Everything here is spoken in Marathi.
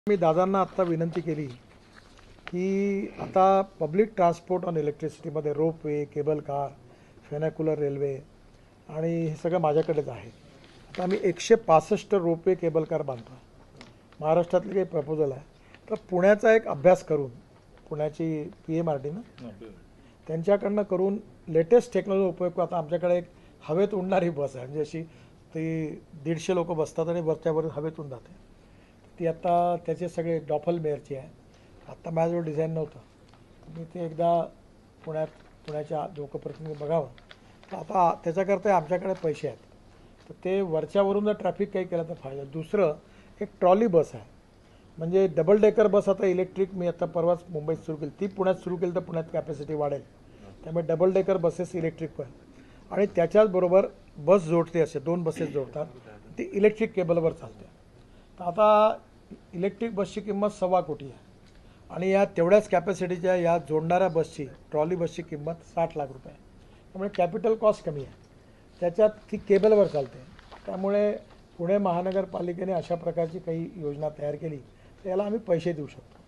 मी दादांना आत्ता विनंती केली की आता पब्लिक ट्रान्सपोर्ट ऑन इलेक्ट्रिसिटीमध्ये ropeway, cable car, funicular railway आणि हे सगळं माझ्याकडेच आहे. आता आम्ही 165 रोपवे केबल कार बांधतो. महाराष्ट्रातले काही प्रपोजल आहे. तर पुण्याचा एक अभ्यास करून पुण्याची PMRD ना त्यांच्याकडनं करून लेटेस्ट टेक्नॉलॉजी उपयोग. आता आमच्याकडे एक हवेत उडणारी बस आहे, म्हणजे अशी ती 150 लोक बसतात आणि वरच्यावर हवेत उडून जाते. ती आता त्याचे सगळे डॉफल मेअरची आहे. आत्ता माझ्याजवळ डिझाईन नव्हतं, मी ते एकदा पुण्याच्या लोकप्रतिनिधी बघावं. तर आता त्याच्याकरता आमच्याकडे पैसे आहेत, तर ते वरच्यावरून जर ट्रॅफिक काही केलं तर फायदा. दुसरं एक ट्रॉली बस आहे, म्हणजे डबल डेकर बस आता इलेक्ट्रिक. मी आता परवाच मुंबईत सुरू केली, ती पुण्यात सुरू केली तर पुण्यात कॅपॅसिटी वाढेल. त्यामुळे डबल डेकर बसेस इलेक्ट्रिक पण, आणि त्याच्याचबरोबर बस जोडते, असे 2 बसेस जोडतात, ती इलेक्ट्रिक केबलवर चालते. तर आता इलेक्ट्रिक बसची किंमत 1.25 कोटी आहे, आणि या तेवढ्याच कॅपॅसिटीच्या या जोडणाऱ्या बसची, ट्रॉली बसची किंमत 60 लाख रुपये. त्यामुळे कॅपिटल कॉस्ट कमी आहे, त्याच्यात ती केबलवर चालते. त्यामुळे पुणे महानगरपालिकेने अशा प्रकारची काही योजना तयार केली तर याला आम्ही पैसे देऊ शकतो.